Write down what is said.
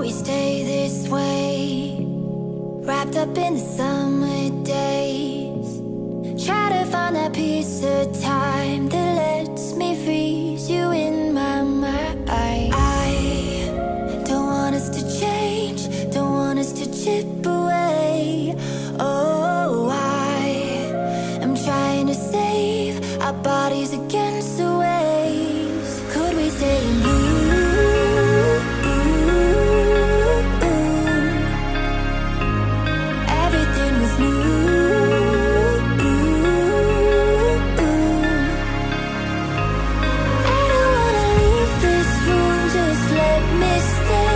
we stay this way, wrapped up in the summer days. Try to find that piece of time that lets me freeze you in my mind. I don't want us to change, don't want us to chip away. Oh, I am trying to save our bodies against the waves. Could we stay in blue? Stay.